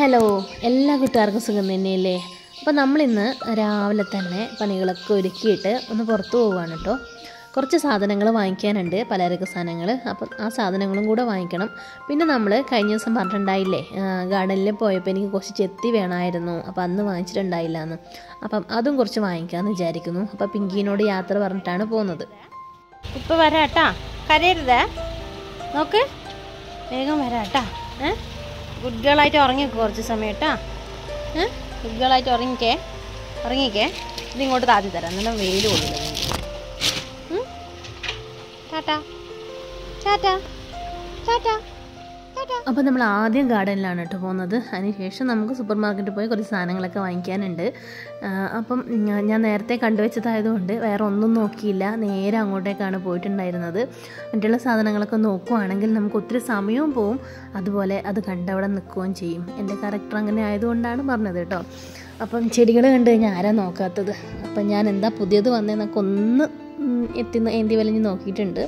Hello, എല്ലാ കൂട്ടുകാർക്കും സുഖം തന്നെയല്ലേ? അപ്പോൾ നമ്മളിന്ന് രാവിലെ തന്നെ പണികളൊക്കെ ഒരുക്കിയിട്ട് ഒന്ന് പുറത്ത് പോവുകയാണ് കേട്ടോ. കുറച്ച് സാധനങ്ങൾ വാങ്ങിക്കാനുണ്ട്, പലചരക്ക് സാധനങ്ങൾ. അപ്പം ആ സാധനങ്ങളും കൂടെ വാങ്ങിക്കണം. പിന്നെ നമ്മൾ കഴിഞ്ഞ ദിവസം പറഞ്ഞിട്ടുണ്ടായില്ലേ, ഗാർഡനിൽ പോയപ്പോൾ എനിക്ക് കുറച്ച് ചെത്തി വേണമായിരുന്നു, അപ്പോൾ അന്ന് വാങ്ങിച്ചിട്ടുണ്ടായില്ല എന്ന്. അപ്പം അതും കുറച്ച് വാങ്ങിക്കാമെന്ന് വിചാരിക്കുന്നു. അപ്പോൾ പിങ്കിനോട് യാത്ര പറഞ്ഞിട്ടാണ് പോകുന്നത്. ഇപ്പോൾ വരാട്ടാ, കരയരുതേ, നോക്ക്, വേഗം വരാട്ടാ. ഗുഡ് ഗേളായിട്ട് ഉറങ്ങിക്കോ കുറച്ച് സമയം കേട്ടാ. ഗുഡ് ഗേളായിട്ട് ഉറങ്ങിക്കേ. ഇതിങ്ങോട്ട് താത്തി തരാം, നല്ല വെയിൽ കൊള്ളില്ല. ടാറ്റാ ടാറ്റാ ടാറ്റാ. അപ്പോൾ നമ്മൾ ആദ്യം ഗാർഡനിലാണ് കേട്ടോ പോകുന്നത്. അതിനുശേഷം നമുക്ക് സൂപ്പർ മാർക്കറ്റിൽ പോയി കുറച്ച് സാധനങ്ങളൊക്കെ വാങ്ങിക്കാനുണ്ട്. അപ്പം ഞാൻ നേരത്തെ കണ്ടുവച്ചതായതുകൊണ്ട് വേറെ ഒന്നും നോക്കിയില്ല, നേരെ അങ്ങോട്ടേക്കാണ് പോയിട്ടുണ്ടായിരുന്നത്. മറ്റുള്ള സാധനങ്ങളൊക്കെ നോക്കുവാണെങ്കിൽ നമുക്ക് ഒത്തിരി സമയവും പോവും, അതുപോലെ അത് കണ്ടവിടെ നിൽക്കുകയും ചെയ്യും. എൻ്റെ കറക്റ്റർ അങ്ങനെ ആയതുകൊണ്ടാണ് പറഞ്ഞത് കേട്ടോ. അപ്പം ചെടികൾ കണ്ടു കഴിഞ്ഞാൽ ആരാ നോക്കാത്തത്? അപ്പം ഞാൻ എന്താ പുതിയത് വന്നതെന്നൊക്കെ ഒന്ന് എന്തി വലിഞ്ഞ് നോക്കിയിട്ടുണ്ട്.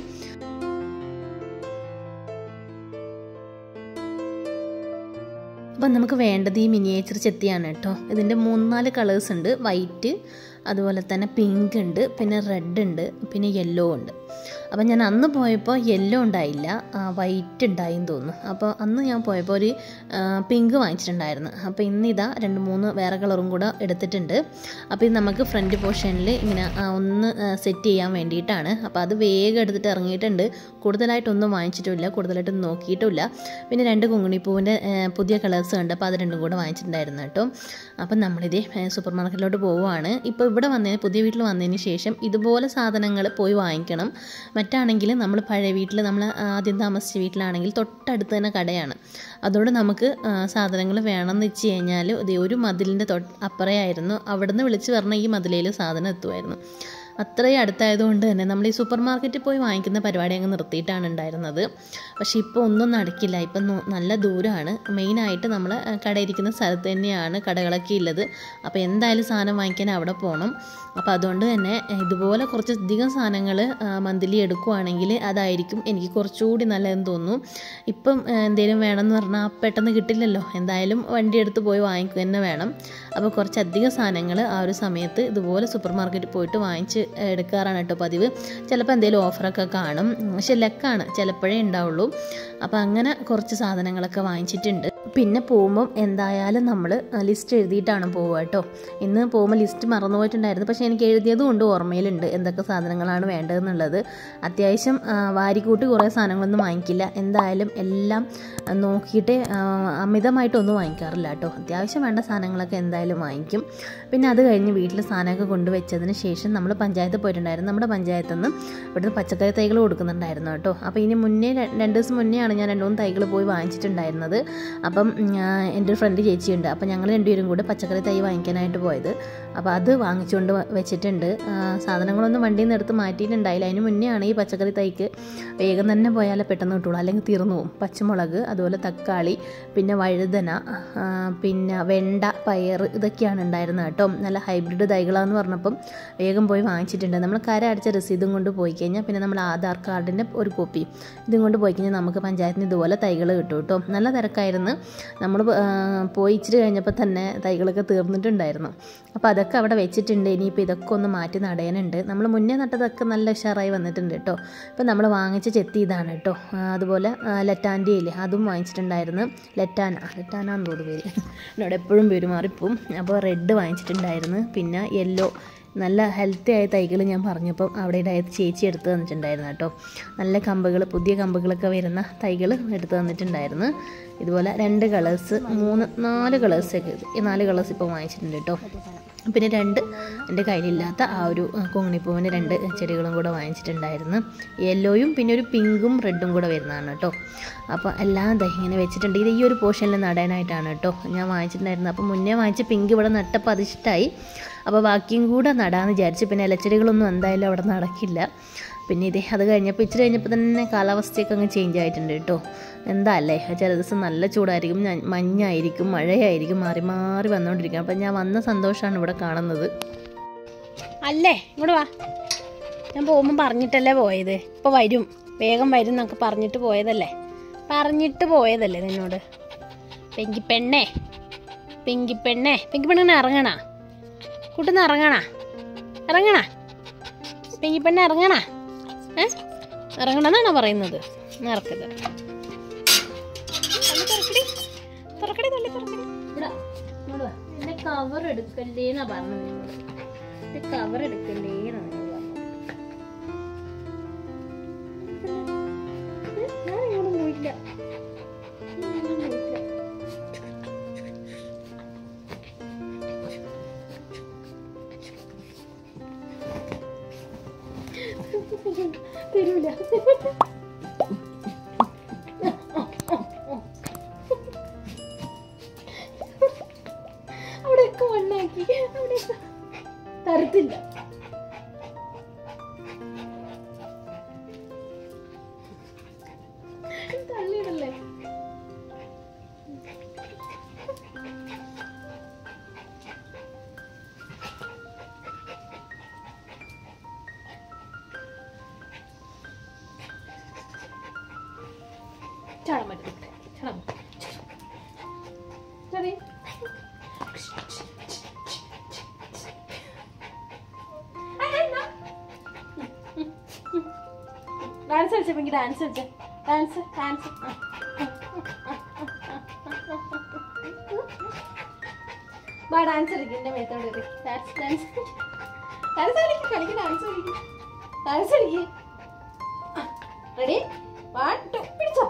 അപ്പം നമുക്ക് വേണ്ടത് ഈ മിനിയേച്ചർ ചെത്തിയാണ് കേട്ടോ. ഇതിൻ്റെ 3-4 കളേഴ്സ് ഉണ്ട്. വൈറ്റ്, അതുപോലെ തന്നെ പിങ്ക് ഉണ്ട്, പിന്നെ റെഡ് ഉണ്ട്, പിന്നെ യെല്ലോ ഉണ്ട്. അപ്പം ഞാൻ അന്ന് പോയപ്പോൾ യെല്ലോ ഉണ്ടായില്ല, വൈറ്റ് ഉണ്ടായിന്ന് തോന്നുന്നു. അപ്പോൾ അന്ന് ഞാൻ പോയപ്പോൾ ഒരു പിങ്ക് വാങ്ങിച്ചിട്ടുണ്ടായിരുന്നു. അപ്പോൾ ഇന്നിതാ 2-3 വേറെ കളറും കൂടെ എടുത്തിട്ടുണ്ട്. അപ്പോൾ ഇത് നമുക്ക് ഫ്രണ്ട് പോർഷനിൽ ഇങ്ങനെ ഒന്ന് സെറ്റ് ചെയ്യാൻ വേണ്ടിയിട്ടാണ്. അപ്പോൾ അത് വേഗം എടുത്തിട്ട് ഇറങ്ങിയിട്ടുണ്ട്. കൂടുതലായിട്ടൊന്നും വാങ്ങിച്ചിട്ടുമില്ല, കൂടുതലായിട്ടൊന്നും നോക്കിയിട്ടുമില്ല. പിന്നെ 2 കുങ്ങിണിപ്പൂവിൻ്റെ പുതിയ കളേഴ്സ് ഉണ്ട്, അപ്പോൾ അത് 2 കൂടെ വാങ്ങിച്ചിട്ടുണ്ടായിരുന്നു കേട്ടോ. അപ്പം നമ്മളിതേ സൂപ്പർ മാർക്കറ്റിലോട്ട് പോവുകയാണ്. ഇപ്പോൾ ഇവിടെ പുതിയ വീട്ടിൽ വന്നതിന് ശേഷം ഇതുപോലെ സാധനങ്ങൾ പോയി വാങ്ങിക്കണം. മറ്റാണെങ്കിൽ നമ്മൾ പഴയ വീട്ടിൽ, നമ്മൾ ആദ്യം താമസിച്ച വീട്ടിലാണെങ്കിൽ തൊട്ടടുത്ത് തന്നെ കടയാണ്. അതുകൊണ്ട് നമുക്ക് സാധനങ്ങൾ വേണമെന്ന് വെച്ച് കഴിഞ്ഞാൽ ഒരു മതിലിൻ്റെ അപ്പുറയായിരുന്നു. അവിടെ നിന്ന് വിളിച്ച് പറഞ്ഞാൽ ഈ മതിലയിൽ സാധനം എത്തുമായിരുന്നു. അത്രയും അടുത്തായതുകൊണ്ട് തന്നെ നമ്മൾ ഈ സൂപ്പർ മാർക്കറ്റിൽ പോയി വാങ്ങിക്കുന്ന പരിപാടി അങ്ങ് നിർത്തിയിട്ടാണ് ഉണ്ടായിരുന്നത്. പക്ഷേ ഇപ്പോൾ ഒന്നും നടക്കില്ല, ഇപ്പം നല്ല ദൂരമാണ്. മെയിനായിട്ട് നമ്മൾ കടയിരിക്കുന്ന സ്ഥലത്ത് തന്നെയാണ് കടകളൊക്കെ ഉള്ളത്. അപ്പോൾ എന്തായാലും സാധനം വാങ്ങിക്കാൻ അവിടെ പോകണം. അപ്പോൾ അതുകൊണ്ട് തന്നെ ഇതുപോലെ കുറച്ചധികം സാധനങ്ങൾ മന്ത്ലി എടുക്കുവാണെങ്കിൽ അതായിരിക്കും എനിക്ക് കുറച്ചുകൂടി നല്ലതെന്ന് തോന്നുന്നു. ഇപ്പം എന്തെങ്കിലും വേണമെന്ന് പറഞ്ഞാൽ പെട്ടെന്ന് കിട്ടില്ലല്ലോ, എന്തായാലും വണ്ടി എടുത്ത് പോയി വാങ്ങിക്കുക തന്നെ വേണം. അപ്പോൾ കുറച്ചധികം സാധനങ്ങൾ ആ ഒരു സമയത്ത് ഇതുപോലെ സൂപ്പർ മാർക്കറ്റിൽ പോയിട്ട് വാങ്ങിച്ച് എടുക്കാറാണ് കേട്ടോ പതിവ്. ചിലപ്പോൾ എന്തെങ്കിലും ഓഫറൊക്കെ കാണും, പക്ഷെ ലക്കാണ്, ചിലപ്പോഴേ ഉണ്ടാവുള്ളൂ. അപ്പോൾ അങ്ങനെ കുറച്ച് സാധനങ്ങളൊക്കെ വാങ്ങിച്ചിട്ടുണ്ട്. പിന്നെ പോകുമ്പം എന്തായാലും നമ്മൾ ലിസ്റ്റ് എഴുതിയിട്ടാണ് പോവുക കേട്ടോ. ഇന്ന് പോകുമ്പോൾ ലിസ്റ്റ് മറന്നുപോയിട്ടുണ്ടായിരുന്നു, പക്ഷേ എനിക്ക് എഴുതിയത് കൊണ്ട് ഓർമ്മയിലുണ്ട് എന്തൊക്കെ സാധനങ്ങളാണ് വേണ്ടതെന്നുള്ളത്. അത്യാവശ്യം വാരിക്കൂട്ടി കുറേ സാധനങ്ങളൊന്നും വാങ്ങിക്കില്ല, എന്തായാലും എല്ലാം നോക്കിയിട്ട് അമിതമായിട്ടൊന്നും വാങ്ങിക്കാറില്ല കേട്ടോ. അത്യാവശ്യം വേണ്ട സാധനങ്ങളൊക്കെ എന്തായാലും വാങ്ങിക്കും. പിന്നെ അത് കഴിഞ്ഞ് വീട്ടിൽ സാധനമൊക്കെ കൊണ്ടുവച്ചതിന് ശേഷം നമ്മൾ പഞ്ചായത്തിൽ പോയിട്ടുണ്ടായിരുന്നു. നമ്മുടെ പഞ്ചായത്തിൽ നിന്ന് ഇവിടുന്ന് പച്ചക്കറി തൈകൾ കൊടുക്കുന്നുണ്ടായിരുന്നു കേട്ടോ. അപ്പോൾ ഇനി മുന്നേ 2 ദിവസം മുന്നെയാണ് ഞാൻ 2-3 തൈകൾ പോയി വാങ്ങിച്ചിട്ടുണ്ടായിരുന്നത്. അപ്പം എൻ്റെ ഒരു ഫ്രണ്ട് ചേച്ചിയുണ്ട്, അപ്പോൾ ഞങ്ങൾ 2 പേരും കൂടെ പച്ചക്കറി തൈ വാങ്ങിക്കാനായിട്ട് പോയത്. അപ്പോൾ അത് വാങ്ങിച്ചുകൊണ്ട് വെച്ചിട്ടുണ്ട്. സാധനങ്ങളൊന്നും വണ്ടിയിൽ നിന്ന് എടുത്ത് മാറ്റിയിട്ടുണ്ടായില്ല. അതിന് മുന്നേ ആണ് ഈ പച്ചക്കറി തൈക്ക് വേഗം തന്നെ പോയാലേ പെട്ടെന്ന് കിട്ടുള്ളൂ, അല്ലെങ്കിൽ തീർന്നു പോകും. പച്ചമുളക്, അതുപോലെ തക്കാളി, പിന്നെ വഴുതന, പിന്നെ വെണ്ട, പയർ, ഇതൊക്കെയാണ് ഉണ്ടായിരുന്നത് കേട്ടോ. നല്ല ഹൈബ്രിഡ് തൈകളാന്ന് പറഞ്ഞപ്പം വേഗം പോയി വാങ്ങിച്ചിട്ടുണ്ട്. നമ്മൾ കര അടിച്ച രസീതും കൊണ്ട് പോയി കഴിഞ്ഞാൽ, പിന്നെ നമ്മൾ ആധാർ കാർഡിൻ്റെ ഒരു കോപ്പി ഇതും കൊണ്ട് പോയി കഴിഞ്ഞാൽ നമുക്ക് പഞ്ചായത്തിന് ഇതുപോലെ തൈകൾ കിട്ടും കേട്ടോ. നല്ല തിരക്കായിരുന്നു. നമ്മൾ പോയി ഇച്ചിരി കഴിഞ്ഞപ്പോൾ തന്നെ തൈകളൊക്കെ തീർന്നിട്ടുണ്ടായിരുന്നു. അപ്പോൾ അതൊക്കെ അവിടെ വെച്ചിട്ടുണ്ട്. ഇനിയിപ്പോൾ ഇതൊക്കെ ഒന്ന് മാറ്റി നടയാനുണ്ട്. നമ്മൾ മുന്നേ നട്ടതൊക്കെ നല്ല ഉഷാറായി വന്നിട്ടുണ്ട് കേട്ടോ. ഇപ്പം നമ്മൾ വാങ്ങിച്ച ചെത്തി ഇതാണ് കേട്ടോ. അതുപോലെ ലറ്റാൻ്റെ ഇല്ലേ, അതും വാങ്ങിച്ചിട്ടുണ്ടായിരുന്നു. ലറ്റാനാന്ന് തോന്നുന്നു പേര്, എന്നോട് എപ്പോഴും പേര് മാറിപ്പോവും. അപ്പോൾ റെഡ് വാങ്ങിച്ചിട്ടുണ്ടായിരുന്നു. പിന്നെ യെല്ലോ, നല്ല ഹെൽത്തി ആയ തൈകൾ ഞാൻ പറഞ്ഞപ്പം അവിടെ ചേച്ചി എടുത്ത് തന്നിട്ടുണ്ടായിരുന്നു കേട്ടോ. നല്ല കമ്പുകൾ, പുതിയ കമ്പുകളൊക്കെ വരുന്ന തൈകൾ എടുത്ത് തന്നിട്ടുണ്ടായിരുന്നു. ഇതുപോലെ 2 കളേഴ്സ്, 3-4 കളേഴ്സൊക്കെ, 4 കളേഴ്സ് ഇപ്പോൾ വാങ്ങിച്ചിട്ടുണ്ട് കേട്ടോ. പിന്നെ 2 എൻ്റെ കയ്യിലില്ലാത്ത ആ ഒരു കുങ്ങിണിപ്പൂവിൻ്റെ 2 ചെടികളും കൂടെ വാങ്ങിച്ചിട്ടുണ്ടായിരുന്നു. യെല്ലോയും പിന്നെ ഒരു പിങ്കും റെഡും കൂടെ വരുന്നതാണ് കേട്ടോ. അപ്പോൾ എല്ലാം ഇങ്ങനെ വെച്ചിട്ടുണ്ട്. ഇത് ഈ ഒരു പോർഷനിൽ നടാനായിട്ടാണ് കേട്ടോ ഞാൻ വാങ്ങിച്ചിട്ടുണ്ടായിരുന്നത്. അപ്പോൾ മുന്നേ വാങ്ങിച്ച പിങ്ക് ഇവിടെ നട്ടപ്പോൾ അതിഷ്ടമായി. അപ്പോൾ ബാക്കിയും കൂടെ നടാമെന്ന് വിചാരിച്ചു. പിന്നെ ഇലച്ചെടികളൊന്നും എന്തായാലും അവിടെ നടക്കില്ല. പിന്നെ അത് കഴിഞ്ഞപ്പോൾ ഇച്ചിരി കഴിഞ്ഞപ്പോൾ തന്നെ കാലാവസ്ഥയൊക്കെ അങ്ങ് ചേഞ്ച് ആയിട്ടുണ്ട് കേട്ടോ. എന്താ അല്ലേ, ചില ദിവസം നല്ല ചൂടായിരിക്കും, മഞ്ഞായിരിക്കും, മഴയായിരിക്കും, മാറി മാറി വന്നുകൊണ്ടിരിക്കും. അപ്പം ഞാൻ വന്ന സന്തോഷമാണ് ഇവിടെ കാണുന്നത്. അല്ലേ, ഇങ്ങോട്ട് വാ. ഞാൻ പോകുമ്പോൾ പറഞ്ഞിട്ടല്ലേ പോയത്, ഇപ്പോൾ വരും, വേഗം വരും എന്നൊക്കെ പറഞ്ഞിട്ട് പോയതല്ലേ നിന്നോട്. പെണ്ണേ പിങ്കിപ്പെണ്ണെ ഇറങ്ങണ കൂട്ടുന്ന ഇറങ്ങണ പിങ്കിപ്പെണ്ണെ ഇറങ്ങണ ഇറങ്ങണമെന്നാണോ പറയുന്നത്? ഇറക്കത് കവർ എടുക്കല്ലേന്നാ പറഞ്ഞത്. കവർ എടുക്കല്ലേന്നാണ് പോയില്ല. തരൂല. അവിടെയൊക്കെ മണ്ണാക്കി, അവിടെയൊക്കെ തരത്തില്ല. തള്ളിയിടല്ലേ. ചാടാൻ പറ്റില്ല. ചാടാൻ ചെറിയ ഡാൻസ് കളിച്ചപ്പോ ഡാൻസ് കളിച്ച ഡാൻസ് ഡാൻസ് ബാ ഡാൻസ് കളിക്കും. എൻ്റെ മേത്തോട് ഡാൻസ് ഡാൻസ് ഡാൻസ് കളിക്കും. കളിക്കും ഡാൻസ് കളിക്കും. ഡാൻസ് കളിക്കും. റെഡി 1 2 പിടിച്ചോ.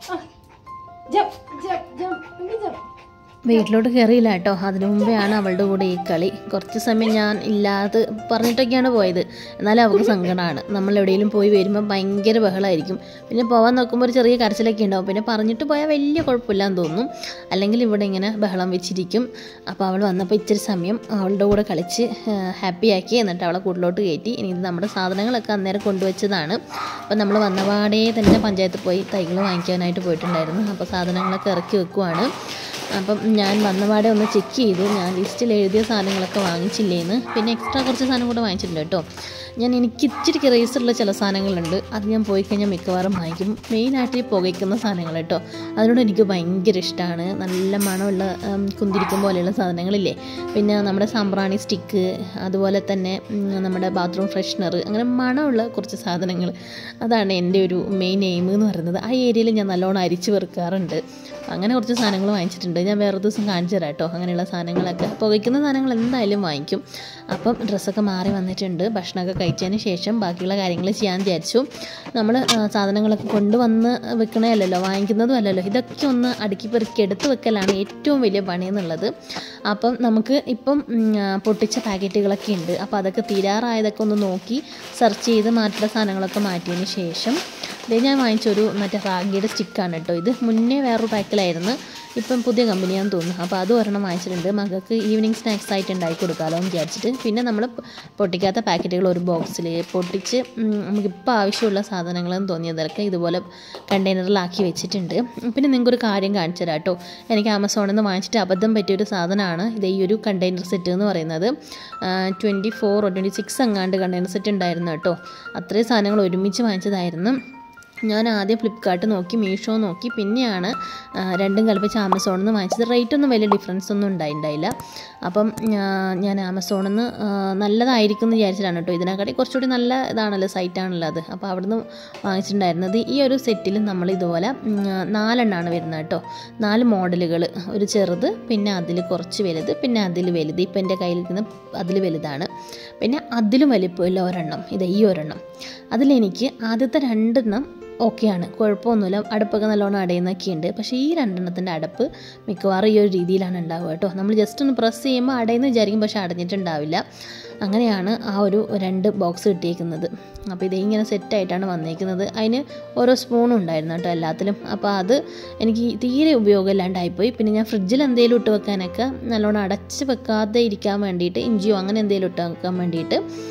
Jump jump jump jump. വീട്ടിലോട്ട് കയറിയില്ല കേട്ടോ. അതിനു മുമ്പെയാണ് അവളുടെ കൂടെ ഈ കളി. കുറച്ച് സമയം ഞാൻ ഇല്ലാതെ പറഞ്ഞിട്ടൊക്കെയാണ് പോയത്. എന്നാലും അവൾക്ക് സങ്കടമാണ്. നമ്മൾ എവിടെയെങ്കിലും പോയി വരുമ്പോൾ ഭയങ്കര ബഹളമായിരിക്കും. പിന്നെ പോകാൻ നോക്കുമ്പോൾ ഒരു ചെറിയ കരച്ചിലൊക്കെ ഉണ്ടാവും. പിന്നെ പറഞ്ഞിട്ട് പോയാൽ വലിയ കുഴപ്പമില്ലാന്ന് തോന്നും. അല്ലെങ്കിൽ ഇവിടെ ഇങ്ങനെ ബഹളം വെച്ചിരിക്കും. അപ്പോൾ അവൾ വന്നപ്പോൾ ഇച്ചിരി സമയം അവളുടെ കൂടെ കളിച്ച് ഹാപ്പിയാക്കി. എന്നിട്ട് അവളെ കൂട്ടിലോട്ട് കയറ്റി. ഇനി ഇത് നമ്മുടെ സാധനങ്ങളൊക്കെ അന്നേരം കൊണ്ടുവച്ചതാണ്. അപ്പോൾ നമ്മൾ വന്നപാടേ തന്നെ പഞ്ചായത്തിൽ പോയി തൈകൾ വാങ്ങിക്കാനായിട്ട് പോയിട്ടുണ്ടായിരുന്നു. അപ്പോൾ സാധനങ്ങളൊക്കെ ഇറക്കി വെക്കുവാണ്. അപ്പം ഞാൻ വന്നപാടെ ഒന്ന് ചെക്ക് ചെയ്തു. ഞാൻ ലിസ്റ്റിൽ എഴുതിയ സാധനങ്ങളൊക്കെ വാങ്ങിച്ചില്ലേന്ന്. പിന്നെ എക്സ്ട്രാ കുറച്ച് സാധനം കൂടെ വാങ്ങിച്ചിട്ടുണ്ട് കേട്ടോ. എനിക്ക് ഇച്ചിരി ക്രേസുള്ള ചില സാധനങ്ങളുണ്ട്. അത് ഞാൻ പോയി കഴിഞ്ഞാൽ മിക്കവാറും വാങ്ങിക്കും. മെയിനായിട്ട് ഈ പുകയ്ക്കുന്ന സാധനങ്ങൾ കേട്ടോ. അതിനോട് എനിക്ക് ഭയങ്കര ഇഷ്ടമാണ്. നല്ല മണമുള്ള കുന്തിരിക്കും പോലെയുള്ള സാധനങ്ങളില്ലേ. പിന്നെ നമ്മുടെ സാമ്പ്രാണി സ്റ്റിക്ക്, അതുപോലെ തന്നെ നമ്മുടെ ബാത്റൂം ഫ്രഷ്നർ, അങ്ങനെ മണമുള്ള കുറച്ച് സാധനങ്ങൾ. അതാണ് എൻ്റെ ഒരു മെയിൻ എയിം എന്ന് പറയുന്നത്. ആ ഏരിയയിൽ ഞാൻ നല്ലോണം അരിച്ച് വെറുക്കാറുണ്ട്. അങ്ങനെ കുറച്ച് സാധനങ്ങൾ വാങ്ങിച്ചിട്ടുണ്ട്. ഞാൻ വേറെ ദിവസം കാണിച്ചു തരാം കേട്ടോ. അങ്ങനെയുള്ള സാധനങ്ങളൊക്കെ പുകയ്ക്കുന്ന സാധനങ്ങൾ എന്തായാലും വാങ്ങിക്കും. അപ്പം ഡ്രസ്സൊക്കെ മാറി വന്നിട്ടുണ്ട്. ഭക്ഷണമൊക്കെ കഴിച്ചതിന് ശേഷം ബാക്കിയുള്ള കാര്യങ്ങൾ ചെയ്യാൻ വിചാരിച്ചു. നമ്മൾ സാധനങ്ങളൊക്കെ കൊണ്ടുവന്ന് വെക്കണമല്ലോ, വാങ്ങിക്കുന്നതും അല്ലല്ലോ. ഇതൊക്കെ ഒന്ന് അടുക്കി പെറുക്കി എടുത്ത് വെക്കലാണ് ഏറ്റവും വലിയ പണി എന്നുള്ളത്. അപ്പം നമുക്ക് ഇപ്പം പൊട്ടിച്ച പാക്കറ്റുകളൊക്കെ ഉണ്ട്. അപ്പോൾ അതൊക്കെ തീരാറായതൊക്കെ ഒന്ന് നോക്കി സെർച്ച് ചെയ്ത് മാറ്റുന്ന സാധനങ്ങളൊക്കെ മാറ്റിയതിന് ശേഷം ഇത് ഞാൻ വാങ്ങിച്ചൊരു മറ്റേ റാഗിയുടെ സ്റ്റിക്കാണ് കേട്ടോ. ഇത് മുന്നേ വേറൊരു പാക്കിലായിരുന്നു. ഇപ്പം പുതിയ കമ്പനിയാണെന്ന് തോന്നുന്നു. അപ്പോൾ അത് ഒരെണ്ണം വാങ്ങിച്ചിട്ടുണ്ട്. മകൾക്ക് ഈവനിങ് സ്നാക്സ് ആയിട്ട് ഉണ്ടാക്കി കൊടുക്കാമല്ലോ എന്ന് വിചാരിച്ചിട്ട്. പിന്നെ നമ്മൾ പൊട്ടിക്കാത്ത പാക്കറ്റുകൾ ഒരു ബോക്സിൽ പൊട്ടിച്ച് നമുക്കിപ്പോൾ ആവശ്യമുള്ള സാധനങ്ങളെന്ന് തോന്നിയതൊക്കെ ഇതുപോലെ കണ്ടെയ്നറിലാക്കി വെച്ചിട്ടുണ്ട്. പിന്നെ നിങ്ങൾക്കൊരു കാര്യം കാണിച്ചു തരാം കേട്ടോ. എനിക്ക് ആമസോണിൽ നിന്ന് വാങ്ങിച്ചിട്ട് അബദ്ധം പറ്റിയൊരു സാധനമാണ് ഇത്. ഈ ഒരു കണ്ടെയ്നർ സെറ്റ് എന്ന് പറയുന്നത് 24 or 26 എങ്ങാണ്ട് കണ്ടെയ്നർ സെറ്റ് ഉണ്ടായിരുന്നു കേട്ടോ. അത്രയും സാധനങ്ങൾ ഒരുമിച്ച് വാങ്ങിച്ചതായിരുന്നു. ഞാൻ ആദ്യം ഫ്ലിപ്കാർട്ട് നോക്കി, മീഷോ നോക്കി, പിന്നെയാണ് രണ്ടും കൽപ്പിച്ച് ആമസോണിൽ നിന്ന് വാങ്ങിച്ചത്. റേറ്റൊന്നും വലിയ ഡിഫറൻസ് ഒന്നും ഉണ്ടായില്ല. അപ്പം ഞാൻ ആമസോണിൽ നിന്ന് നല്ലതായിരിക്കും എന്ന് വിചാരിച്ചിട്ടാണ് കേട്ടോ. ഇതിനെക്കാട്ടി കുറച്ചുകൂടി നല്ല ഇതാണല്ലോ, സൈറ്റാണല്ലോ അത്. അപ്പോൾ അവിടെ നിന്ന് വാങ്ങിച്ചിട്ടുണ്ടായിരുന്നത്. ഈ ഒരു സെറ്റിൽ നമ്മൾ ഇതുപോലെ 4 എണ്ണമാണ് വരുന്നത് കേട്ടോ. 4 മോഡലുകൾ. ഒരു ചെറുത്, പിന്നെ അതിൽ കുറച്ച് വലുത്, പിന്നെ അതിൽ വലുത്. ഇപ്പം എൻ്റെ കയ്യിലിരിക്കുന്ന അതിൽ വലുതാണ്. പിന്നെ അതിലും വലിപ്പമില്ല ഒരെണ്ണം. ഇത് ഈ ഒരെണ്ണം. അതിലെനിക്ക് ആദ്യത്തെ 2 എണ്ണം ഓക്കെയാണ്, കുഴപ്പമൊന്നുമില്ല. അടുപ്പൊക്കെ നല്ലോണം അടയുന്നൊക്കെയുണ്ട്. പക്ഷേ ഈ 2 എണ്ണത്തിൻ്റെ അടപ്പ് മിക്കവാറും ഈ ഒരു രീതിയിലാണ് ഉണ്ടാവുക കേട്ടോ. നമ്മൾ ജസ്റ്റ് ഒന്ന് പ്രസ് ചെയ്യുമ്പോൾ അടയെന്ന് വിചാരിക്കും, പക്ഷേ അടഞ്ഞിട്ടുണ്ടാവില്ല. അങ്ങനെയാണ് ആ ഒരു 2 ബോക്സ് കിട്ടിയേക്കുന്നത്. അപ്പോൾ ഇതിങ്ങനെ സെറ്റായിട്ടാണ് വന്നേക്കുന്നത്. അതിന് ഓരോ സ്പൂണും ഉണ്ടായിരുന്നു കേട്ടോ എല്ലാത്തിലും. അപ്പോൾ അത് എനിക്ക് തീരെ ഉപയോഗമില്ലാണ്ടായിപ്പോയി. പിന്നെ ഞാൻ ഫ്രിഡ്ജിൽ എന്തെങ്കിലും ഇട്ട് വെക്കാനൊക്കെ നല്ലോണം അടച്ച് വെക്കാതെ ഇരിക്കാൻ വേണ്ടിയിട്ട്, ഇഞ്ചിയോ അങ്ങനെ എന്തെങ്കിലും ഇട്ട് വെക്കാൻ വേണ്ടിയിട്ട്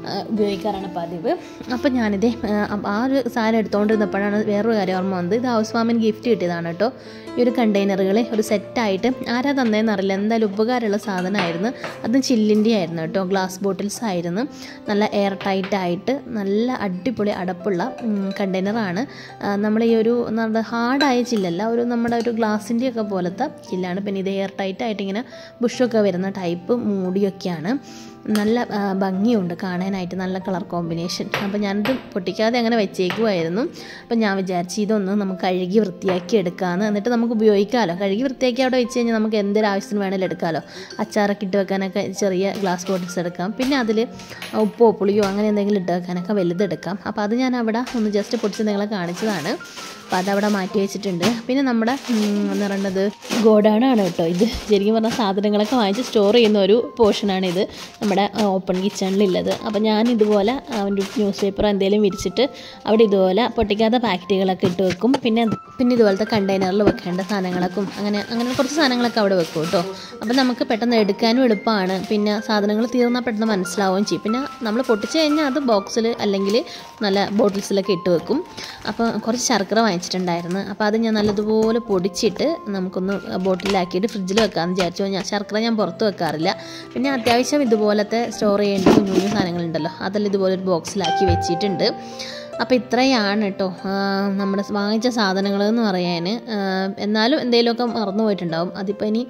ഉപയോഗിക്കാറാണ് പതിവ്. അപ്പം ഞാനിത് ആ ഒരു സാധനം എടുത്തുകൊണ്ടിരുന്നപ്പോഴാണ് വേറൊരു കാര്യം ഓർമ്മ വന്നത്. ഇത് ഹൗസ് വാമിന് ഗിഫ്റ്റ് കിട്ടിയതാണ് കേട്ടോ. ഈ ഒരു കണ്ടെയ്നറുകൾ ഒരു സെറ്റായിട്ട് ആരാ തന്നേന്ന് അറിയില്ല, എന്തായാലും ഉപകാരമുള്ള സാധനമായിരുന്നു. അതും ചില്ലിൻ്റെ ആയിരുന്നു കേട്ടോ, ഗ്ലാസ് ബോട്ടിൽസ് ആയിരുന്നു. നല്ല എയർ ടൈറ്റായിട്ട് നല്ല അടിപൊളി അടപ്പുള്ള കണ്ടെയ്നറാണ്. നമ്മൾ ഈ ഒരു ഹാർഡായ ചില്ലല്ല, ഒരു നമ്മുടെ ഒരു ഗ്ലാസിൻ്റെ ഒക്കെ പോലത്തെ ചില്ലാണ്. പിന്നെ ഇത് എയർ ടൈറ്റായിട്ട് ഇങ്ങനെ ബുഷൊക്കെ വരുന്ന ടൈപ്പ് മൂടിയൊക്കെയാണ്. നല്ല ഭംഗിയുണ്ട് കാണാനായിട്ട്, നല്ല കളർ കോമ്പിനേഷൻ. അപ്പോൾ ഞാനിത് പൊട്ടിക്കാതെ അങ്ങനെ വെച്ചേക്കുമായിരുന്നു. അപ്പം ഞാൻ വിചാരിച്ചു ഇതൊന്ന് നമുക്ക് കഴുകി വൃത്തിയാക്കി എടുക്കാമെന്ന്, എന്നിട്ട് നമുക്ക് ഉപയോഗിക്കാമല്ലോ. കഴുകി വൃത്തിയാക്കി അവിടെ വെച്ച് കഴിഞ്ഞാൽ നമുക്ക് എന്തൊരു ആവശ്യത്തിന് വേണമെങ്കിലും എടുക്കാമല്ലോ. അച്ചാറൊക്കെ ഇട്ട് വെക്കാനൊക്കെ ചെറിയ ഗ്ലാസ് ബോട്ടിൽസ് എടുക്കാം, പിന്നെ അതിൽ ഉപ്പോ പുളിയോ അങ്ങനെ എന്തെങ്കിലും ഇട്ട് വെക്കാനൊക്കെ വലുതെടുക്കാം. അപ്പോൾ അത് ഞാൻ അവിടെ ഒന്ന് ജസ്റ്റ് പൊട്ടിച്ച് നിങ്ങളെ കാണിച്ചതാണ്. അപ്പോൾ അതവിടെ മാറ്റി വെച്ചിട്ടുണ്ട്. പിന്നെ നമ്മുടെ എന്ന് പറയുന്നത് ഗോഡൗണാണ് കേട്ടോ ഇത്. ശരിക്കും പറഞ്ഞാൽ സാധനങ്ങളൊക്കെ വാങ്ങിച്ച് സ്റ്റോർ ചെയ്യുന്ന ഒരു പോർഷനാണിത് നമ്മുടെ ഓപ്പൺ കിച്ചണിലുള്ളത്. അപ്പോൾ ഞാൻ ഇതുപോലെ ഒരു ന്യൂസ് പേപ്പർ എന്തെങ്കിലും വിരിച്ചിട്ട് അവിടെ ഇതുപോലെ പൊട്ടിക്കാത്ത പാക്കറ്റുകളൊക്കെ ഇട്ട് വെക്കും. പിന്നെ ഇതുപോലത്തെ കണ്ടെയ്നറിൽ വെക്കേണ്ട സാധനങ്ങളൊക്കെ അങ്ങനെ കുറച്ച് സാധനങ്ങളൊക്കെ അവിടെ വെക്കും കേട്ടോ. അപ്പോൾ നമുക്ക് പെട്ടെന്ന് എടുക്കാനും എളുപ്പമാണ്. പിന്നെ സാധനങ്ങൾ തീർന്നാൽ പെട്ടെന്ന് മനസ്സിലാവുകയും ചെയ്യും. പിന്നെ നമ്മൾ പൊട്ടിച്ച് കഴിഞ്ഞാൽ അത് ബോക്സിൽ അല്ലെങ്കിൽ നല്ല ബോട്ടിൽസിലൊക്കെ ഇട്ട് വെക്കും. അപ്പോൾ കുറച്ച് ശർക്കര വാങ്ങിച്ചിട്ടുണ്ടായിരുന്നു. അപ്പോൾ അത് ഞാൻ നല്ലതുപോലെ പൊടിച്ചിട്ട് നമുക്കൊന്ന് ബോട്ടിലാക്കിയിട്ട് ഫ്രിഡ്ജിൽ വെക്കാമെന്ന് വിചാരിച്ചു. ശർക്കര ഞാൻ പുറത്ത് വെക്കാറില്ല. പിന്നെ അത്യാവശ്യം ഇതുപോലത്തെ സ്റ്റോർ ചെയ്യേണ്ട കുഞ്ഞു സാധനങ്ങളുണ്ടല്ലോ, അതെല്ലാം ഇതുപോലെ ഒരു ബോക്സിലാക്കി വെച്ചിട്ടുണ്ട്. അപ്പോൾ ഇത്രയാണ് കേട്ടോ നമ്മുടെ വാങ്ങിച്ച സാധനങ്ങൾ എന്ന് പറയാൻ. എന്നാലും എന്തെങ്കിലുമൊക്കെ മറന്നു പോയിട്ടുണ്ടാവും. അതിപ്പോൾ ഇനി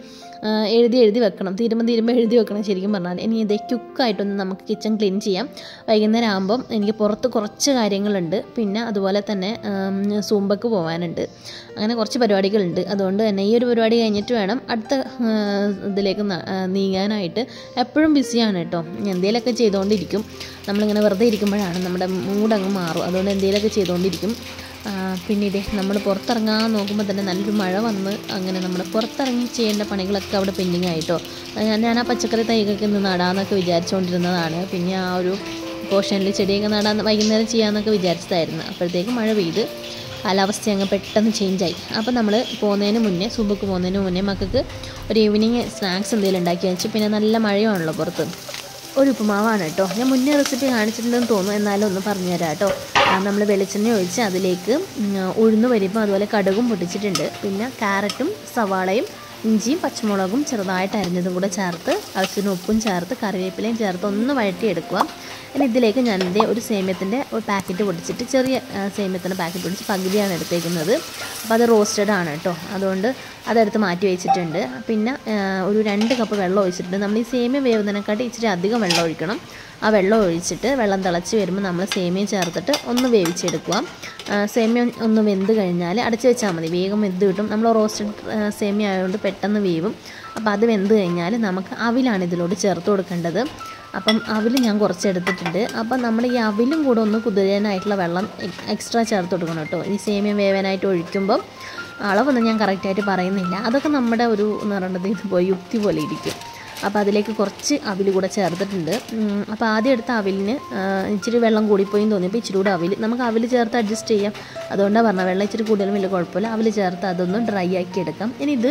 എഴുതി വെക്കണം, തീരുമ്പോൾ എഴുതി വെക്കണം ശരിക്കും പറഞ്ഞാൽ. ഇനി ഇതേ ക്യുക്കായിട്ടൊന്ന് നമുക്ക് കിച്ചൺ ക്ലീൻ ചെയ്യാം. വൈകുന്നേരം ആകുമ്പം എനിക്ക് പുറത്ത് കുറച്ച് കാര്യങ്ങളുണ്ട്. പിന്നെ അതുപോലെ തന്നെ സൂമ്പക്ക് പോകാനുണ്ട്. അങ്ങനെ കുറച്ച് പരിപാടികളുണ്ട്. അതുകൊണ്ട് തന്നെ ഈ ഒരു പരിപാടി കഴിഞ്ഞിട്ട് വേണം അടുത്ത ഇതിലേക്ക് നീങ്ങാനായിട്ട്. എപ്പോഴും ബിസിയാണ് കേട്ടോ, എന്തെങ്കിലുമൊക്കെ ചെയ്തുകൊണ്ടിരിക്കും. നമ്മളിങ്ങനെ വെറുതെ ഇരിക്കുമ്പോഴാണ് നമ്മുടെ മൂഡങ്ങ് മാറും. അതുകൊണ്ട് എന്തെങ്കിലുമൊക്കെ ചെയ്തുകൊണ്ടിരിക്കും. പിന്നെ ഇതേ നമ്മൾ പുറത്തിറങ്ങാൻ നോക്കുമ്പോൾ തന്നെ നല്ലൊരു മഴ വന്ന് അങ്ങനെ നമ്മൾ പുറത്തിറങ്ങി ചെയ്യേണ്ട പണികളൊക്കെ അവിടെ പെൻഡിങ് ആയിട്ടോ. ഞാൻ ആ പച്ചക്കറി തൈകളൊക്കെ ഇന്ന് നടാമെന്നൊക്കെ വിചാരിച്ചുകൊണ്ടിരുന്നതാണ്. പിന്നെ ആ ഒരു പോർഷനിൽ ചെടിയൊക്കെ നടാൻ വൈകുന്നേരം ചെയ്യാമെന്നൊക്കെ വിചാരിച്ചതായിരുന്നു. അപ്പോഴത്തേക്ക് മഴ പെയ്ത് കാലാവസ്ഥ അങ്ങ് പെട്ടെന്ന് ചേഞ്ചായി. അപ്പോൾ നമ്മൾ സുബക്ക് പോകുന്നതിന് മുന്നേ മക്കൾക്ക് ഒരു ഈവനിങ് സ്നാക്സ് എന്തെങ്കിലും ഉണ്ടാക്കി വെച്ചു. പിന്നെ നല്ല മഴയാണല്ലോ പുറത്ത്. ഒരു ഉപ്പുമാവാണ് കേട്ടോ. ഞാൻ മുന്നേ റെസിപ്പി കാണിച്ചിട്ടുണ്ടെന്ന് തോന്നുന്നു, എന്നാലും ഒന്ന് പറഞ്ഞുതരാം കേട്ടോ. നമ്മൾ വെളിച്ചെണ്ണ ഒഴിച്ച് അതിലേക്ക് ഉഴുന്ന് പരിപ്പും അതുപോലെ കടുകും പൊട്ടിച്ചിട്ടുണ്ട്. പിന്നെ ക്യാരറ്റും സവാളയും ഇഞ്ചിയും പച്ചമുളകും ചെറുതായിട്ട് അരിഞ്ഞതും കൂടെ ചേർത്ത് ആവശ്യത്തിന് ഉപ്പും ചേർത്ത് കറിവേപ്പിലയും ചേർത്ത് ഒന്ന് വഴറ്റിയെടുക്കുക. ഇനി ഇതിലേക്ക് ഞാനിൻ്റെ ഒരു സേമിയത്തിൻ്റെ ഒരു പാക്കറ്റ് പൊടിച്ചിട്ട്, ചെറിയ സേമിയത്തിൻ്റെ പാക്കറ്റ് പൊടിച്ച് പകുതിയാണ് എടുത്തേക്കുന്നത്. അപ്പോൾ അത് റോസ്റ്റഡ് ആണ് കേട്ടോ, അതുകൊണ്ട് അതെടുത്ത് മാറ്റി വെച്ചിട്ടുണ്ട്. പിന്നെ ഒരു 2 കപ്പ് വെള്ളം ഒഴിച്ചിട്ടുണ്ട്. നമ്മൾ ഈ സേമിയ വേവുന്നതിനെക്കാട്ടി ഇച്ചിരി അധികം വെള്ളം ഒഴിക്കണം. ആ വെള്ളം ഒഴിച്ചിട്ട് വെള്ളം തിളച്ച് വരുമ്പോൾ നമ്മൾ സേമിയ ചേർത്തിട്ട് ഒന്ന് വേവിച്ചെടുക്കുക. സേമിയ ഒന്ന് വെന്ത് കഴിഞ്ഞാൽ അടച്ച് വെച്ചാൽ മതി, വേഗം വെന്ത് കിട്ടും. നമ്മൾ റോസ്റ്റഡ് സേമിയ ആയതുകൊണ്ട് പെട്ടെന്ന് വേവും. അപ്പോൾ അത് വെന്ത് കഴിഞ്ഞാൽ നമുക്ക് അവിലാണ് ഇതിലോട്ട് ചേർത്ത് കൊടുക്കേണ്ടത്. അപ്പം അവിൽ ഞാൻ കുറച്ചെടുത്തിട്ടുണ്ട്. അപ്പം നമ്മൾ ഈ അവിലും കൂടെ ഒന്ന് കുതിരാനായിട്ടുള്ള വെള്ളം എക്സ്ട്രാ ചേർത്ത് കൊടുക്കണം കേട്ടോ. ഈ സേമിയ വേവാനായിട്ട് ഒഴിക്കുമ്പം അളവൊന്നും ഞാൻ കറക്റ്റായിട്ട് പറയുന്നില്ല, അതൊക്കെ നമ്മുടെ ഒരു എന്ന് പറയുന്നത് ഇതുപോലെ യുക്തി പോലെ ഇരിക്കും. അപ്പോൾ അതിലേക്ക് കുറച്ച് അവിൽ കൂടെ ചേർത്തിട്ടുണ്ട്. അപ്പോൾ ആദ്യം എടുത്ത അവിലിന് ഇച്ചിരി വെള്ളം കൂടിപ്പോയി തോന്നിയപ്പോൾ ഇച്ചിരി കൂടെ നമുക്ക് അവിൽ ചേർത്ത് അഡ്ജസ്റ്റ് ചെയ്യാം. അതുകൊണ്ടാണ് പറഞ്ഞത്, വെള്ളം ഇച്ചിരി കൂടുതലും വലിയ കുഴപ്പമില്ല. അവിൽ ചേർത്ത് അതൊന്ന് ഡ്രൈ ആക്കി എടുക്കാം. ഇനി ഇത്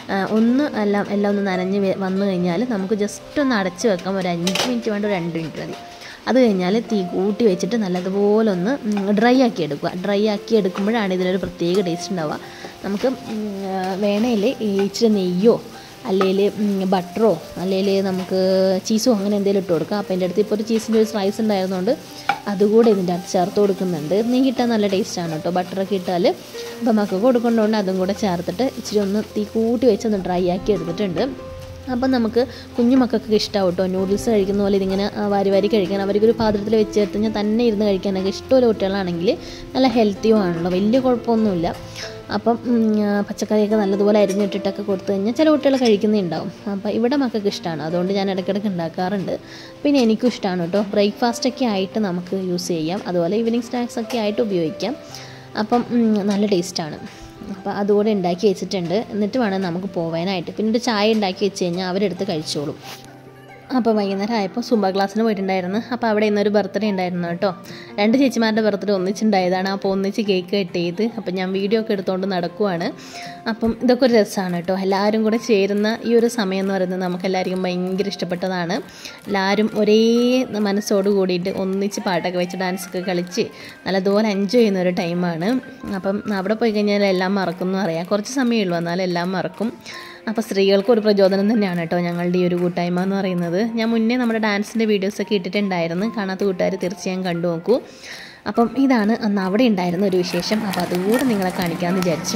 എല്ലാം ഒന്ന് നനഞ്ഞ് വന്നു കഴിഞ്ഞാൽ നമുക്ക് ജസ്റ്റ് ഒന്ന് അടച്ച് വെക്കാം. ഒരു 5 മിനിറ്റ് വേണ്ട, ഒരു 2 മിനിറ്റ് മതി. അത് കഴിഞ്ഞാൽ തീ കൂട്ടി വെച്ചിട്ട് നല്ലതുപോലെ ഒന്ന് ഡ്രൈ ആക്കി എടുക്കുക. ഡ്രൈ ആക്കി എടുക്കുമ്പോഴാണ് ഇതിനൊരു പ്രത്യേക ടേസ്റ്റ് ഉണ്ടാവുക. നമുക്ക് വേണേൽ ഇച്ചിരി നെയ്യോ അല്ലെങ്കിൽ ബട്ടറോ അല്ലെങ്കിൽ നമുക്ക് ചീസോ അങ്ങനെ എന്തെങ്കിലും ഇട്ട് കൊടുക്കാം. അപ്പോൾ എൻ്റെ അടുത്ത് ഇപ്പോൾ ഒരു ചീസിൻ്റെ ഒരു സ്ലൈസ് ഉണ്ടായിരുന്നുകൊണ്ട് അതുകൂടെ ഇതിൻ്റെ അടുത്ത് ചേർത്ത് കൊടുക്കുന്നുണ്ട്. നെയ്യ് ഇട്ടാൽ നല്ല ടേസ്റ്റാണ് കേട്ടോ. ബട്ടറൊക്കെ ഇട്ടാൽ അപ്പോൾ മക്കൾക്ക് കൊടുക്കേണ്ടതുകൊണ്ട് അതും കൂടെ ചേർത്തിട്ട് ഇച്ചിരി ഒന്ന് തീ കൂട്ടി വെച്ച് ഒന്ന് ഡ്രൈ ആക്കി എടുത്തിട്ടുണ്ട്. അപ്പം നമുക്ക് കുഞ്ഞു മക്കൾക്ക് ഇഷ്ടമാവും കേട്ടോ. നൂഡിൽസ് കഴിക്കുന്ന പോലെ ഇതിങ്ങനെ വാരി കഴിക്കാൻ, അവർക്കൊരു പാത്രത്തിൽ വെച്ച് ചേർത്ത് കഴിഞ്ഞാൽ തന്നെ ഇരുന്ന് കഴിക്കാനൊക്കെ ഇഷ്ടമുള്ള കുട്ടികളാണെങ്കിൽ നല്ല ഹെൽത്തിയും ആണല്ലോ, വലിയ കുഴപ്പമൊന്നുമില്ല. അപ്പം പച്ചക്കറിയൊക്കെ നല്ലതുപോലെ അരിഞ്ഞിട്ടിട്ടൊക്കെ കൊടുത്തു കഴിഞ്ഞാൽ ചില കുട്ടികൾ കഴിക്കുന്നുണ്ടാവും. അപ്പോൾ ഇവിടെ മക്കൾക്ക് ഇഷ്ടമാണ്, അതുകൊണ്ട് ഞാൻ ഇടയ്ക്കിടയ്ക്ക് ഉണ്ടാക്കാറുണ്ട്. പിന്നെ എനിക്കും ഇഷ്ടമാണ് കേട്ടോ. ബ്രേക്ക്ഫാസ്റ്റൊക്കെ ആയിട്ട് നമുക്ക് യൂസ് ചെയ്യാം, അതുപോലെ ഈവനിങ് സ്നാക്സൊക്കെ ആയിട്ട് ഉപയോഗിക്കാം. അപ്പം നല്ല ടേസ്റ്റാണ്. അപ്പോൾ അതുകൂടെ ഉണ്ടാക്കി വെച്ചിട്ടുണ്ട്. എന്നിട്ട് വേണം നമുക്ക് പോകാനായിട്ട്. പിന്നെ ഒരു ചായ ഉണ്ടാക്കി വെച്ച് കഴിഞ്ഞാൽ അവരെടുത്ത് കഴിച്ചോളും. അപ്പോൾ വൈകുന്നേരം ആയപ്പോൾ സുംബ ക്ലാസ്സിന് പോയിട്ടുണ്ടായിരുന്നു. അപ്പോൾ അവിടെ ഇന്നൊരു ബർത്ത്ഡേ ഉണ്ടായിരുന്നു കേട്ടോ. 2 ചേച്ചിമാരുടെ ബർത്ത്ഡേ ഒന്നിച്ചുണ്ടായതാണ്. അപ്പോൾ ഒന്നിച്ച് കേക്ക് കട്ട് ചെയ്ത് അപ്പോൾ ഞാൻ വീഡിയോ ഒക്കെ എടുത്തുകൊണ്ട് നടക്കുവാണ്. അപ്പം ഇതൊക്കെ ഒരു രസമാണ് കേട്ടോ. എല്ലാവരും കൂടെ ചേരുന്ന ഈ ഒരു സമയം എന്ന് പറയുന്നത് നമുക്കെല്ലാവർക്കും ഭയങ്കര ഇഷ്ടപ്പെട്ടതാണ്. എല്ലാവരും ഒരേ മനസ്സോട് കൂടിയിട്ട് ഒന്നിച്ച് പാട്ടൊക്കെ വെച്ച് ഡാൻസൊക്കെ കളിച്ച് നല്ലതുപോലെ എൻജോയ് ചെയ്യുന്ന ഒരു ടൈമാണ്. അപ്പം അവിടെ പോയി കഴിഞ്ഞാൽ എല്ലാം മറക്കും അറിയാം. കുറച്ച് സമയമേ ഉള്ളൂ, എന്നാലും എല്ലാം മറക്കും. അപ്പോൾ സ്ത്രീകൾക്കൊരു പ്രചോദനം തന്നെയാണ് കേട്ടോ ഞങ്ങളുടെ ഈ ഒരു കൂട്ടായ്മ എന്ന് പറയുന്നത്. ഞാൻ മുന്നേ നമ്മുടെ ഡാൻസിൻ്റെ വീഡിയോസൊക്കെ ഇട്ടിട്ടുണ്ടായിരുന്നു. കാണാത്ത കൂട്ടുകാർ തീർച്ചയായും കണ്ടു നോക്കൂ. അപ്പം ഇതാണ് അന്ന് അവിടെ ഉണ്ടായിരുന്ന ഒരു വിശേഷം. അപ്പോൾ അതുകൂടെ നിങ്ങളെ കാണിക്കാമെന്ന് വിചാരിച്ചു.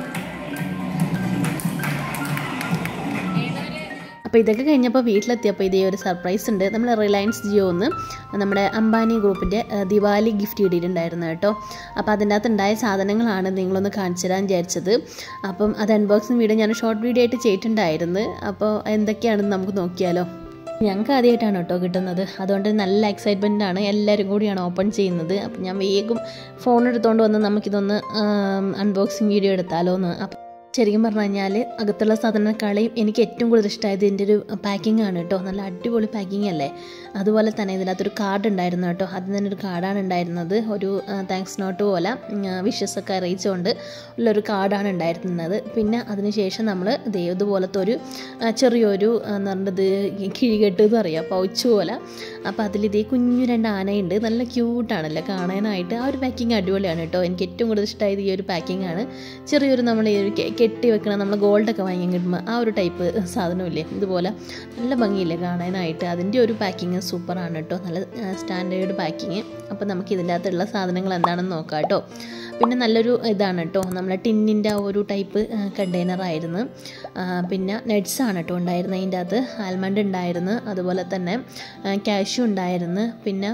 അപ്പോൾ ഇതൊക്കെ കഴിഞ്ഞപ്പോൾ വീട്ടിലെത്തിയപ്പോൾ ഇതേ ഒരു സർപ്രൈസ് ഉണ്ട്. നമ്മൾ റിലയൻസ് ജിയോന്ന് നമ്മുടെ അംബാനി ഗ്രൂപ്പിൻ്റെ ദിവാലി ഗിഫ്റ്റ് കിട്ടിയിട്ടുണ്ടായിരുന്നു കേട്ടോ. അപ്പോൾ അതിൻ്റെ അകത്ത് ഉണ്ടായ സാധനങ്ങളാണ് നിങ്ങളൊന്ന് കാണിച്ചു തരാൻ വിചാരിച്ചത്. അപ്പം അത് അൺബോക്സിങ് വീഡിയോ ഞാൻ ഷോർട്ട് വീഡിയോ ആയിട്ട് ചെയ്തിട്ടുണ്ടായിരുന്നു. അപ്പോൾ എന്തൊക്കെയാണെന്ന് നമുക്ക് നോക്കിയാലോ. ഞങ്ങൾക്ക് ആദ്യമായിട്ടാണ് കേട്ടോ കിട്ടുന്നത്. അതുകൊണ്ട് നല്ല എക്സൈറ്റ്മെൻ്റ് ആണ്. എല്ലാവരും കൂടിയാണ് ഓപ്പൺ ചെയ്യുന്നത്. അപ്പം ഞാൻ വേഗം ഫോൺ എടുത്തുകൊണ്ട് വന്ന് നമുക്കിതൊന്ന് അൺബോക്സിങ് വീഡിയോ എടുത്താലോ എന്ന്. അപ്പം ശരിക്കും പറഞ്ഞു കഴിഞ്ഞാൽ അകത്തുള്ള സാധനങ്ങളെക്കാളും എനിക്ക് ഏറ്റവും കൂടുതൽ ഇഷ്ടമായത് ഇതിൻ്റെ ഒരു പാക്കിംഗ് ആണ് കേട്ടോ. നല്ല അടിപൊളി പാക്കിംഗ് അല്ലേ. അതുപോലെ തന്നെ ഇതിനകത്തൊരു കാർഡ് ഉണ്ടായിരുന്നു കേട്ടോ. അതിന് തന്നെ ഒരു കാർഡാണ് ഉണ്ടായിരുന്നത്. ഒരു താങ്ക്സ് നോട്ട് പോലെ വിഷസൊക്കെ അറിയിച്ചുകൊണ്ട് ഉള്ളൊരു കാർഡാണ് ഉണ്ടായിരുന്നത്. പിന്നെ അതിനുശേഷം നമ്മൾ ഇതുപോലത്തെ ഒരു ചെറിയൊരു എന്ന് പറഞ്ഞത് കിഴികെട്ട് എന്ന് പറയുക, പൗച്ച് പോലെ. അപ്പോൾ അതിലിതേ കുഞ്ഞു 2 ആനയുണ്ട്. നല്ല ക്യൂട്ടാണല്ലോ കാണാനായിട്ട്. ആ ഒരു പാക്കിംഗ് അടിപൊളിയാണ് കേട്ടോ. എനിക്ക് ഏറ്റവും കൂടുതൽ ഇഷ്ടമായത് ഈ ഒരു പാക്കിംഗ് ആണ്. ചെറിയൊരു നമ്മൾ ഈ ഒരു കെട്ടി വെക്കണം, നമ്മൾ ഗോൾഡൊക്കെ വാങ്ങി കിട്ടുമ്പോൾ ആ ഒരു ടൈപ്പ് സാധനമില്ലേ, ഇതുപോലെ നല്ല ഭംഗിയില്ലേ കാണാനായിട്ട്. അതിൻ്റെ ഒരു പാക്കിങ് സൂപ്പറാണ് കേട്ടോ. നല്ല സ്റ്റാൻഡേർഡ് പാക്കിങ്. അപ്പോൾ നമുക്ക് ഇതിൻ്റെ അകത്തുള്ള സാധനങ്ങൾ എന്താണെന്ന് നോക്കാം കേട്ടോ. പിന്നെ നല്ലൊരു ഇതാണ് കേട്ടോ, നമ്മളെ ടിന്നിൻ്റെ ആ ഒരു ടൈപ്പ് കണ്ടെയ്നറായിരുന്നു. പിന്നെ നട്ട്സാണ് കേട്ടോ ഉണ്ടായിരുന്നത് അതിൻ്റെ അകത്ത്. ആൽമണ്ട് ഉണ്ടായിരുന്നു, അതുപോലെ തന്നെ കാഷ്യൂ ഉണ്ടായിരുന്നു, പിന്നെ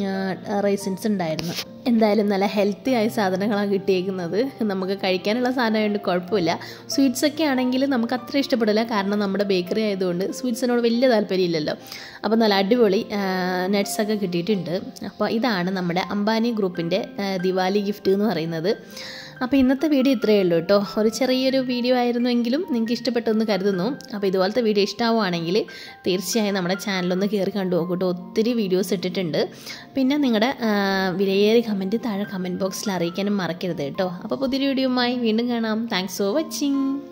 റൈസിൻസ് ഉണ്ടായിരുന്നു. എന്തായാലും നല്ല ഹെൽത്തി ആയ സാധനങ്ങളാണ് കിട്ടിയേക്കുന്നത്. നമുക്ക് കഴിക്കാനുള്ള സാധനമായതുകൊണ്ട് കുഴപ്പമില്ല. സ്വീറ്റ്സൊക്കെ ആണെങ്കിൽ നമുക്ക് അത്ര ഇഷ്ടപ്പെടില്ല, കാരണം നമ്മുടെ ബേക്കറി ആയതുകൊണ്ട് സ്വീറ്റ്സിനോട് വലിയ താല്പര്യമില്ലല്ലോ. അപ്പോൾ നല്ല അടിപൊളി നട്ട്സൊക്കെ കിട്ടിയിട്ടുണ്ട്. അപ്പോൾ ഇതാണ് നമ്മുടെ അംബാനി ഗ്രൂപ്പിൻ്റെ ദിവാലി ഗിഫ്റ്റ് എന്ന് പറയുന്നത്. അപ്പോൾ ഇന്നത്തെ വീഡിയോ ഇത്രയേ ഉള്ളൂ കേട്ടോ. ഒരു ചെറിയൊരു വീഡിയോ ആയിരുന്നുവെങ്കിലും നിങ്ങൾക്ക് ഇഷ്ടപ്പെട്ടെന്ന് കരുതുന്നു. അപ്പോൾ ഇതുപോലത്തെ വീഡിയോ ഇഷ്ടമാവുകയാണെങ്കിൽ തീർച്ചയായും നമ്മുടെ ചാനലൊന്ന് കയറി കണ്ടു നോക്കൂട്ടോ. ഒത്തിരി വീഡിയോസ് ഇട്ടിട്ടുണ്ട്. പിന്നെ നിങ്ങളുടെ വിലയേറിയ കമൻറ്റ് താഴെ കമൻറ്റ് ബോക്സിൽ അറിയിക്കാനും മറക്കരുത് കേട്ടോ. അപ്പോൾ പുതിയൊരു വീഡിയോയുമായി വീണ്ടും കാണാം. Thanks for watching.